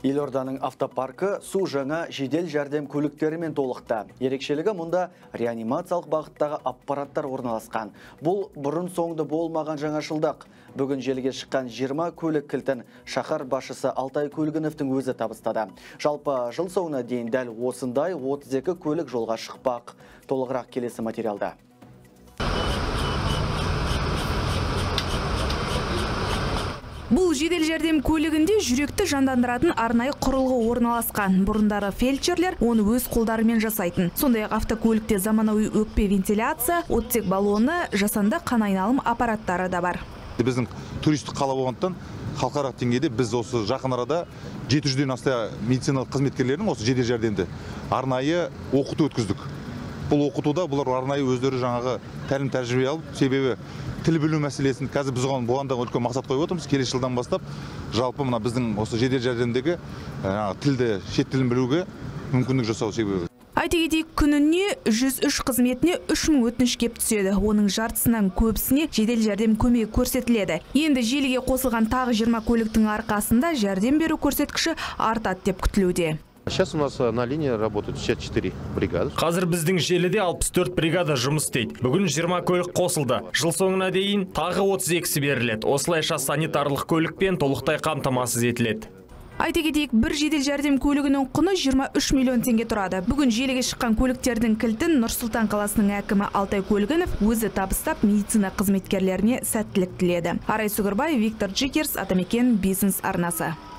Елорданың автопаркі су жаңа жедел жәрдем көліктерімен толықты. Ерекшелігі мұнда реанимациялық бағыттағы аппараттар орналасқан. Бұл бұрын соңды болмаған жаңашылдық. Бүгін желіге шыққан 20 көлік кілтін шаһар басшысы Алтай Көлгіновтің өзі табыстады. Жалпы жыл соңына дейін дәл осындай 32 көлік жолға шықпақ. Толығырақ келесі материалда. Бұл жедел жәрдем көлігінде жүректі жандандыратын арнайы құрылғы орналасқан. Бұрындары фельдшерлер оны өз қолдарымен жасайтын. Сондай-ақ автокөлікте заманауи өкпе вентиляция, оттек баллоны, жасанды қан айналым аппараттары да бар. Біздің туристік қала болғандықтан халықаралық деңгейде біз осы жақын арада 700-ден аса медициналық қызметкерлердің осы жедел жәрдемді арнайы оқыту өткіздік. Бұл оқытуда бұлар арнайы өздері жаңағы тәлім тәжірибе алып, себебі тіл білу мәселесін қазір біз бұған да үлкен мақсат қойып отырмыз. Келесі жылдан бастап жалпы мына біздің осы жедел жәрдемдегі тілді, шет тілін білуге мүмкіндік жасау себебі. Айта кетейік, күніне 103 қызметіне 3000 өтініш кеп түседі. Оның жартысынан көбісіне жедел жәрдем көмегі көрсетіледі. Енді желіге қосылған тағы 20 көліктің арқасында жәрдем беру көрсеткіші артады деп күтілуде. Сейчас у нас на линии работают 64 бригады. Қазір біздің желіде 64 бригада жұмыс істейді. Бүгін 20 көлік қосылды. Жыл соңына дейін тағы 32-сі беріледі. Осылайша санитарлық көлікпен толықтай қамтамасыз етіледі. Айта кетейік, бір жедел жәрдем көлігінің құны 23 миллион теңге тұрады. Бүгін желіге шыққан көліктердің кілтін Нұр-Сұлтан қаласының әкімі Алтай Көлгінов өзі табыстап медицина қызметкерлеріне сәттілік тіледі. Арай Сүгірбай, Виктор Джикерс, Атамекен бизнес арнасы.